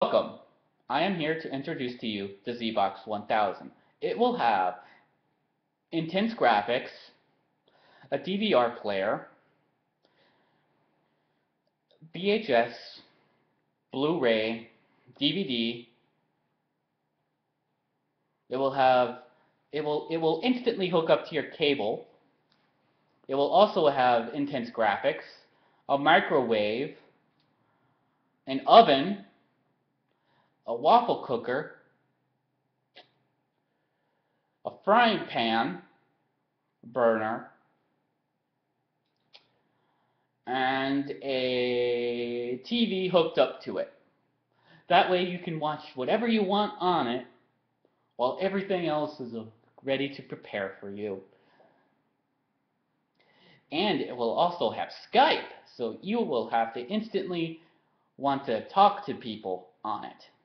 Welcome. I am here to introduce to you the Zbox1000. It will have intense graphics, a DVR player, VHS, Blu-ray, DVD. It will instantly hook up to your cable. It will also have intense graphics, a microwave, an oven, a waffle cooker, a frying pan, burner, and a TV hooked up to it. That way you can watch whatever you want on it while everything else is ready to prepare for you. And it will also have Skype, so you will have to instantly want to talk to people on it.